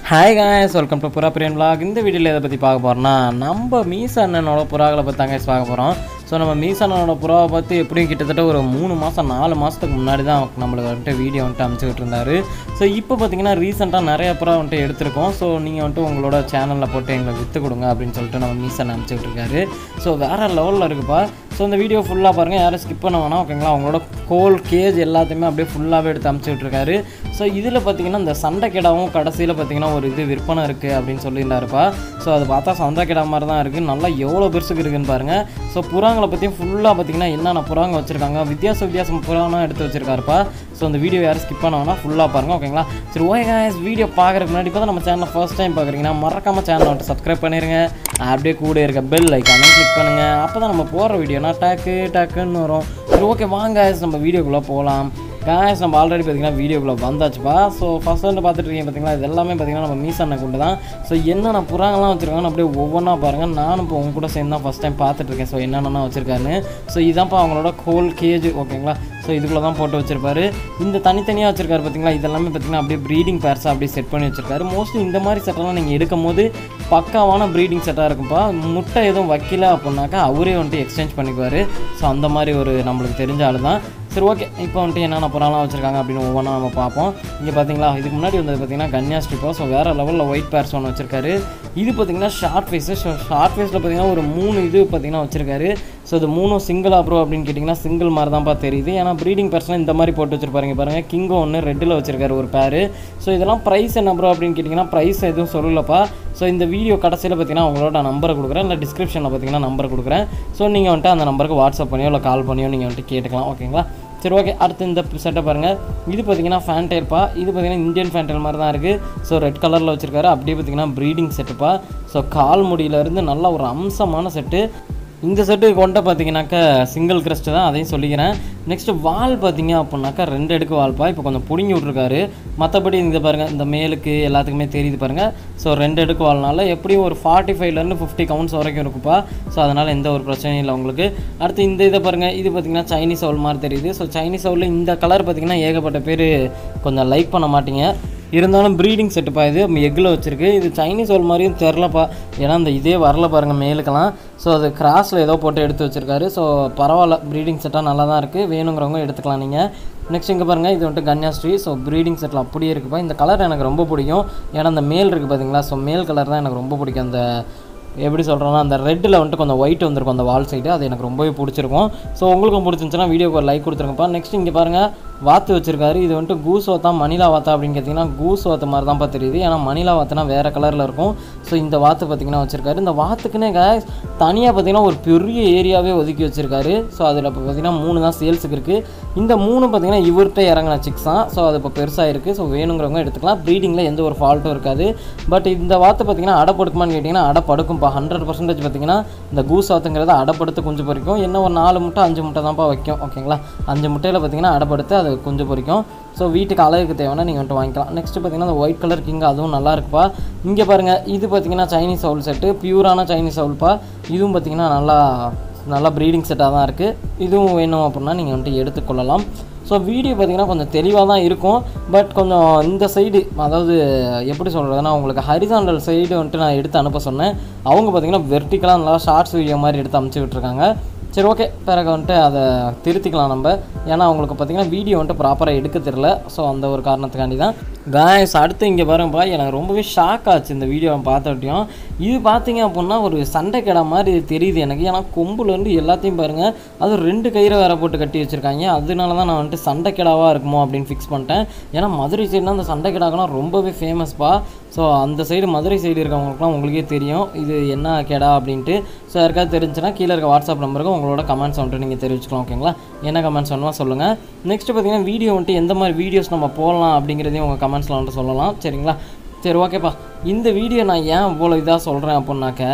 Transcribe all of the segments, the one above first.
Hi guys, welcome to Pura Priyan Vlog. இந்த வீடியோல எதை பத்தி பார்க்க போறோம்னா நம்ம மீசா அண்ணனோட புறாகளை பத்தி தான் guys பார்க்க போறோம். ஸோ நம்ம மீசா அண்ணனோட புறாவை பற்றி எப்படியும் கிட்டத்தட்ட ஒரு 3 மாதம் 4 மாதத்துக்கு முன்னாடி தான் நம்மளுக்கு வந்துட்டு வீடியோ வந்துட்டு அனுப்பிச்சிக்கிட்டு இருந்தாரு. ஸோ இப்போ பார்த்தீங்கன்னா ரீசெண்டாக நிறைய புறா வந்துட்டு எடுத்திருக்கோம். ஸோ நீங்கள் வந்துட்டு உங்களோட சேனலில் போட்டு எங்களுக்கு விற்று கொடுங்க அப்படின்னு சொல்லிட்டு நம்ம மீசா அண்ணன் அனுப்பிச்சிக்கிட்டு இருக்காரு. ஸோ வேறு லெவலில் இருக்குப்பா. ஸோ இந்த வீடியோ ஃபுல்லாக பாருங்கள், யாரும் ஸ்கிப் பண்ண வேணாம் ஓகேங்களா. அவங்களோட கோல் கேஜ் எல்லாத்தையுமே அப்படியே ஃபுல்லாகவே எடுத்து அனுப்பிச்சிக்கிட்டு இருக்காரு. ஸோ இதில் பார்த்தீங்கன்னா இந்த சண்டை கிடாவும் கடைசியில் பார்த்தீங்கன்னா ஒரு இது விற்பனை இருக்குது அப்படின்னு சொல்லியிருந்தாருப்பா. ஸோ அதை பார்த்தா சண்டை கிடா மாதிரி தான் இருக்குது. நல்லா எவ்வளோ பெருசுக்கு இருக்குதுன்னு பாருங்கள். ஸோ புறாங்களை பற்றியும் ஃபுல்லாக பார்த்தீங்கன்னா என்னென்ன புறாங்க வச்சுருக்காங்க, வித்தியாசம் புறானா எடுத்து வச்சுருக்காருப்பா. ஸோ அந்த வீடியோ யாரும் ஸ்கிப் பண்ண வேணாம், ஃபுல்லாக பாருங்கள் ஓகேங்களா. சரி ஓகே guys, வீடியோ பார்க்குறதுக்கு முன்னாடி இப்போ தான் நம்ம சேனலை ஃபர்ஸ்ட் டைம் பார்க்குறீங்கன்னா மறக்காமல் சேனலை வந்துட்டு சப்ஸ்கிரைப் பண்ணிடுங்க. அப்படியே கூட இருக்க பெல் ஐக்கானே கிளிக் பண்ணுங்கள். அப்போ தான் நம்ம போகிற வீடியோனா டக்குன்னு வரும். சரி ஓகே வாங்க guys, நம்ம வீடியோக்குள்ளே போகலாம். guys, நம்ம ஆல்ரெடி பார்த்தீங்கன்னா வீடியோக்குள்ளே வந்தாச்சுப்பா. ஸோ ஃபஸ்ட் வந்து பார்த்துட்டு இருக்கீங்க பார்த்தீங்களா, இது எல்லாமே பார்த்தீங்கன்னா நம்ம மீசா அண்ணன் கொண்டு தான். ஸோ என்னென்ன புறாங்கலாம் வச்சுருக்காங்கன்னு அப்படியே ஒவ்வொன்றா பாருங்கள். நானும் இப்போ உங்க கூட சேர்ந்து தான் ஃபஸ்ட் டைம் பார்த்துட்ருக்கேன். ஸோ என்னென்னா வச்சுருக்காருன்னு. ஸோ இதான்ப்பா அவங்களோட கோல் கேஜ் ஓகேங்களா. ஸோ இதுக்குள்ளே தான் போட்டு வச்சுருப்பாரு. இந்த தனித்தனியாக வச்சுருக்காரு பார்த்தீங்களா, இதெல்லாமே பார்த்தீங்கன்னா அப்படியே ப்ரீடிங் பேர்ஸாக அப்படியே செட் பண்ணி வச்சுருக்காரு. மோஸ்ட்லி இந்த மாதிரி செட்டெல்லாம் நீங்கள் எடுக்கும் போது பக்காவான ப்ரீடிங் செட்டாக இருக்கும்ப்பா. முட்டை எதுவும் வைக்கல அப்படின்னாக்கா அவரே வந்துட்டு எக்ஸ்சேஞ்ச் பண்ணிக்குவார். ஸோ அந்த மாதிரி ஒரு நம்மளுக்கு தெரிஞ்ச ஆள் தான். சரி ஓகே, இப்போ வந்துட்டு என்னென்ன புறாலாம் வச்சுருக்காங்க அப்படின்னு ஒவ்வொன்றா நம்ம பார்ப்போம். இங்கே பார்த்தீங்களா, இதுக்கு முன்னாடி வந்தது பார்த்தீங்கன்னா கன்யா ஸ்ட்ரிப்பா. ஸோ வேறு லெவலில் ஒயிட் பேர்ஸ் ஒன்று வச்சுருக்காரு. இது பார்த்தீங்கன்னா ஷார்ட் ஃபேஸு. ஸோ ஷார்ட் ஃபேஸில் பார்த்தீங்கன்னா ஒரு 3 இது பார்த்தீங்கன்னா வச்சுருக்காரு. ஸோ இது 3 சிங்கிள் ப்ரோ அப்படின்னு கேட்டிங்கன்னா சிங்கிள் மாதிரி தான்ப்பா தெரியுது. ஏன்னா ப்ரீடிங் பேர்ஸ்லாம் இந்த மாதிரி போட்டு வச்சுருப்பாருங்க பாருங்கள். கிங்கோ ஒன்று ரெட்டில் வச்சுருக்காரு ஒரு பேர். ஸோ இதெல்லாம் ப்ரைஸ் என்ன ப்ரோ அப்படின்னு கேட்டிங்கன்னா ப்ரைஸ் எதுவும் சொல்லலப்பா. ஸோ இந்த வீடியோ கடைசியில் பார்த்தீங்கன்னா உங்களோட நம்பரை கொடுக்குறேன், இல்லை டிஸ்கிரிப்ஷனில் பார்த்தீங்கன்னா நம்பர் கொடுக்குறேன். ஸோ நீங்கள் வந்துட்டு அந்த நம்பருக்கு வாட்ஸ்அப் பண்ணியோ இல்லை கால் பண்ணியோ நீங்கள் வந்துட்டு கேட்டுக்கலாம் ஓகேங்களா. சரி ஓகே, அடுத்து இந்த செட்டை பாருங்கள். இது பார்த்தீங்கன்னா ஃபேன்டைல்ப்பா. இது பார்த்தீங்கன்னா இந்தியன் ஃபேன்டைல் மாதிரி தான் இருக்குது. ஸோ ரெட் கலரில் வச்சுருக்காரு. அப்படியே பார்த்தீங்கன்னா ப்ரீடிங் செட்டுப்பா. ஸோ கால் முடியிலேருந்து நல்ல ஒரு அம்சமான செட்டு. இந்த செட்டு கொண்ட பார்த்தீங்கன்னாக்கா சிங்கிள் கிரஸ்ட்டு தான், அதையும் சொல்லிக்கிறேன். நெக்ஸ்ட்டு வால் பார்த்தீங்க அப்படின்னாக்கா 2 அடுக்கு வால்ப்பா. இப்போ கொஞ்சம் பிடுங்கி விட்ருக்காரு. மற்றபடி இந்த பாருங்கள், இந்த மேலுக்கு எல்லாத்துக்குமே தெரியுது பாருங்கள். ஸோ 2 அடுக்கு வால்னால எப்படியும் ஒரு 45லேருந்து 50 கவுண்ட்ஸ் வரைக்கும் இருக்குப்பா. ஸோ அதனால் எந்த ஒரு பிரச்சனையும் இல்லை உங்களுக்கு. அடுத்து இந்த இதை பாருங்கள், இது பார்த்திங்கன்னா சைனீஸ் அவுல் மாதிரி தெரியுது. ஸோ சைனீஸ் அவுலில் இந்த கலர் பார்த்திங்கன்னா ஏகப்பட்ட பேர் கொஞ்சம் லைக் பண்ண மாட்டீங்க. இருந்தாலும் ப்ரீடிங் செட்டுப்பா. இது எக்கில் வச்சுருக்கு. இது சைனீஸ் அவுல் மாதிரியும் தெரிலப்பா. ஏன்னா அந்த இதே வரல பாருங்கள் மேலுக்கெல்லாம். ஸோ அது கிராஸில் ஏதோ போட்டு எடுத்து வச்சுருக்காரு. ஸோ பரவாயில்ல, ப்ரீடிங் செட்டாக நல்லா தான் இருக்குது. வேணுங்கிறவங்க எடுத்துக்கலாம் நீங்கள். நெக்ஸ்ட் இங்கே பாருங்கள், இது வந்துட்டு கன்யாஸ்ரீ. ஸோ ப்ரீடிங் செட்டில் அப்படியே இருக்குப்பா. இந்த கலர் எனக்கு ரொம்ப பிடிக்கும். ஏன்னா அந்த மேல் இருக்குது பார்த்தீங்களா. ஸோ மேல் கலர் தான் எனக்கு ரொம்ப பிடிக்கும். அந்த எப்படி சொல்கிறோன்னா அந்த ரெட்டில் வந்துட்டு கொஞ்சம் ஒயிட் வந்திருக்கும் அந்த வால் சைடு. அது எனக்கு ரொம்பவே பிடிச்சிருக்கும். ஸோ உங்களுக்கும் பிடிச்சிருந்துச்சுன்னா வீடியோக்கு ஒரு லைக் கொடுத்துருங்கப்பா. நெக்ஸ்ட் இங்கே பாருங்கள், வாத்து வச்சுருக்காரு. இது வந்துட்டு கூஸ் வாத்தா மணிலா வாத்தா அப்படின்னு கேட்டிங்கன்னா கூஸ் வாத்து மாதிரி தான்ப்பா தெரியுது. ஏன்னா மணிலா வாத்துனா வேறு கலரில் இருக்கும். ஸோ இந்த வாத்து பார்த்திங்கன்னா வச்சுருக்காரு. இந்த வாத்துக்குன்னே தனியாக பார்த்திங்கன்னா ஒரு பெரிய ஏரியாவே ஒதுக்கி வச்சுருக்காரு. ஸோ அதில் இப்போ பார்த்திங்கன்னா 3 தான் சேல்ஸுக்கு இருக்குது. இந்த 3 பார்த்திங்கன்னா இவர்கிட்ட இறங்கின சிக்ஸ் தான். ஸோ அது இப்போ பெருசாக இருக்குது. ஸோ வேணுங்கிறவங்க எடுத்துக்கலாம். ப்ரீடிங்கில் எந்த ஒரு ஃபால்ட்டும் இருக்காது. பட் இந்த வாத்து பார்த்திங்கன்னா அடப்படுக்குமான்னு கேட்டிங்கன்னா அடப்படுக்கும்ப்பா. 100% பார்த்திங்கன்னா இந்த கூஸ் வாத்துங்கிறது அடப்படுத்து குஞ்சு பொறிக்கும். என்ன ஒரு 4 முட்டை 5 முட்டை தான்ப்பா வைக்கும் ஓகேங்களா. 5 முட்டையில் பார்த்திங்கன்னா அடப்படுத்து அது குஞ்சு பொறிக்கும். ஸோ வீட்டுக்கு அழகுக்கு தேவைன்னா நீங்கள் வந்துட்டு வாங்கிக்கலாம். நெக்ஸ்ட்டு பார்த்திங்கன்னா அந்த ஒயிட் கலர் கிங், அதுவும் நல்லா இருக்குப்பா. இங்கே பாருங்கள், இது பார்த்திங்கன்னா சைனீஸ் அவுல் செட்டு. பியூரான சைனீஸ் அவுல்ப்பா. இதுவும் பார்த்திங்கன்னா நல்லா ப்ரீடிங் செட்டாக தான் இருக்குது. இதுவும் வேணும் அப்படின்னா நீங்கள் வந்துட்டு எடுத்துக்கொள்ளலாம். ஸோ வீடியோ பார்த்திங்கன்னா கொஞ்சம் தெளிவாக தான் இருக்கும். பட் கொஞ்சம் இந்த சைடு, அதாவது எப்படி சொல்கிறதுனா உங்களுக்கு ஹரிசாண்டல் சைடு வந்துட்டு நான் எடுத்து அனுப்ப சொன்னேன். அவங்க பார்த்திங்கன்னா வெர்டிக்கலாக நல்லா ஷார்ட்ஸ் வீடியோ மாதிரி எடுத்து அனுப்பிச்சி விட்ருக்காங்க. சரி ஓகே, பிறகு வந்துட்டு அதை திருத்திக்கலாம் நம்ம. ஏன்னா அவங்களுக்கு பார்த்திங்கன்னா வீடியோ வந்துட்டு ப்ராப்பராக எடுக்க தெரியல. ஸோ அந்த ஒரு காரணத்துக்காண்டி தான் guys. அடுத்து இங்கே பாருங்கப்பா, எனக்கு ரொம்பவே ஷாக் ஆச்சு இந்த வீடியோவை பார்த்துட்டியும். இது பார்த்திங்க அப்படின்னா ஒரு சண்டை கிடா மாதிரி தெரியுது எனக்கு. ஏன்னா கொம்புலேருந்து எல்லாத்தையும் பாருங்கள், அது 2 கயிறை வேறு போட்டு கட்டி வச்சுருக்காங்க. அதனால தான் நான் வந்துட்டு சண்டை கிடாவாக இருக்குமோ அப்படின்னு ஃபிக்ஸ் பண்ணிட்டேன். ஏன்னா மதுரை சைடுனா அந்த சண்டை கிடாக்கெல்லாம் ரொம்பவே ஃபேமஸ்ப்பா. ஸோ அந்த சைடு மதுரை சைடு இருக்கவங்களுக்குலாம் உங்களுக்கே தெரியும் இது என்ன கிடா அப்படின்ட்டு. ஸோ யாருக்காவது தெரிஞ்சுன்னா கீழே இருக்க வாட்ஸ்அப் நம்பருக்கு உங்களோட கமெண்ட்ஸ் வந்துட்டு நீங்கள் தெரிவிச்சுக்கலாம் ஓகேங்களா. என்ன கமெண்ட்ஸ் வேணுமா சொல்லுங்கள். நெக்ஸ்ட்டு பார்த்திங்கன்னா வீடியோ வந்துட்டு எந்த மாதிரி வீடியோஸ் நம்ம போடலாம் அப்படிங்கிறதையும் உங்கள் கமெண்ட்ஸில் வந்துட்டு சொல்லலாம் சரிங்களா. சரி ஓகேப்பா, இந்த வீடியோ நான் ஏன் இவ்வளோ இதாக சொல்கிறேன் அப்படின்னாக்க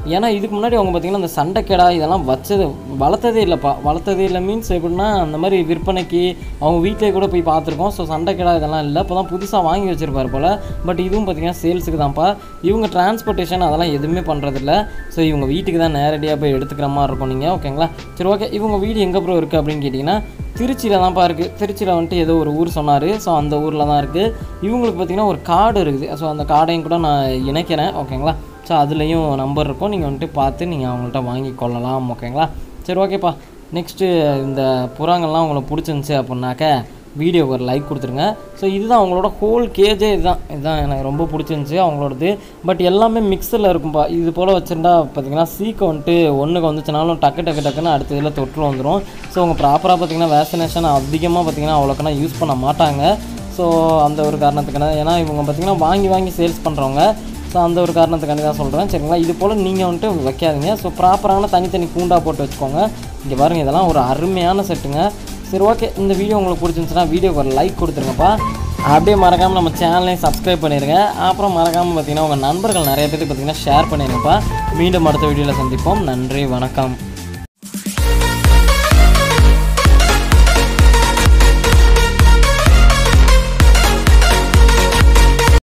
ஏன்னா இதுக்கு முன்னாடி அவங்க பார்த்திங்கன்னா அந்த சண்டைக்கடா இதெல்லாம் வளர்த்ததே இல்லைப்பா. வளர்த்ததே இல்லை மீன்ஸ் எப்படின்னா அந்த மாதிரி விற்பனைக்கு அவங்க வீட்டிலே கூட போய் பார்த்துருக்கோம். ஸோ சண்டைக்கடா இதெல்லாம் இல்லை, இப்போ தான் புதுசாக வாங்கி வச்சுருப்பார் போல். பட் இதுவும் பார்த்திங்கன்னா சேல்ஸுக்கு தான்ப்பா. இவங்க டிரான்ஸ்போர்ட்டேஷன் அதெல்லாம் எதுவுமே பண்ணுறதில்ல. ஸோ இவங்க வீட்டுக்கு தான் நேரடியாக போய் எடுத்துக்கிற மாதிரி இருக்கும் நீங்கள். ஓகேங்களா, சரி ஓகே. இவங்க வீடு எங்கே ப்ரோ இருக்குது அப்படின்னு கேட்டிங்கன்னா திருச்சியில் தான்ப்பா இருக்குது. திருச்சியில் வந்துட்டு ஏதோ ஒரு ஊர் சொன்னார். ஸோ அந்த ஊரில் தான் இருக்குது. இவங்களுக்கு பார்த்திங்கன்னா ஒரு கார்டு இருக்குது. ஸோ அந்த கார்டையும் கூட நான் இணைக்கிறேன். ஓகேங்களா, ஸோ அதுலேயும் நம்பர் இருக்கும், நீங்கள் வந்துட்டு பார்த்து நீங்கள் அவங்கள்ட்ட வாங்கி கொள்ளலாம். ஓகேங்களா, சரி ஓகேப்பா. நெக்ஸ்ட்டு இந்த புறாங்கள்லாம் உங்களுக்கு பிடிச்சிருந்துச்சி அப்படின்னாக்க வீடியோக்கு ஒரு லைக் கொடுத்துருங்க. ஸோ இதுதான் அவங்களோட ஹோல் கேஜே. இதுதான் எனக்கு ரொம்ப பிடிச்சிருந்துச்சி அவங்களோடது. பட் எல்லாமே மிக்ஸில் இருக்கும்ப்பா. இது போல் வச்சுருந்தா பார்த்திங்கன்னா சீக்கு வந்துட்டு ஒன்றுக்கு வந்துச்சுனாலும் டக்குன்னு அடுத்த இதில் தொற்று வந்துடும். ஸோ அவங்க ப்ராப்பராக பார்த்திங்கன்னா வேக்சினேஷன் அதிகமாக பார்த்திங்கன்னா அவ்வளோக்கனா யூஸ் பண்ண மாட்டாங்க. ஸோ அந்த ஒரு காரணத்துக்கான, ஏன்னா இவங்க பார்த்திங்கன்னா வாங்கி சேல்ஸ் பண்ணுறவங்க. ஸோ அந்த ஒரு காரணத்துக்காண்டி தான் சொல்கிறேன். சரிங்களா, இது போல் நீங்கள் வந்துட்டு வைக்காதீங்க. ஸோ ப்ராப்பரான தனி கூண்டாக போட்டு வச்சுக்கோங்க. இங்கே பாருங்கள், இதெல்லாம் ஒரு அருமையான செட்டுங்க. சரி ஓகே, இந்த வீடியோ உங்களுக்கு பிடிச்சிருந்துச்சுன்னா வீடியோக்கு ஒரு லைக் கொடுத்துருங்கப்பா. அப்படியே மறக்காமல் நம்ம சேனலையும் சப்ஸ்கிரைப் பண்ணிடுங்க. அப்புறம் மறக்காமல் பார்த்திங்கன்னா உங்கள் நண்பர்கள் நிறைய பேருக்கு பார்த்திங்கன்னா ஷேர் பண்ணிடுங்கப்பா. மீண்டும் அடுத்த வீடியோவில் சந்திப்போம். நன்றி, வணக்கம்.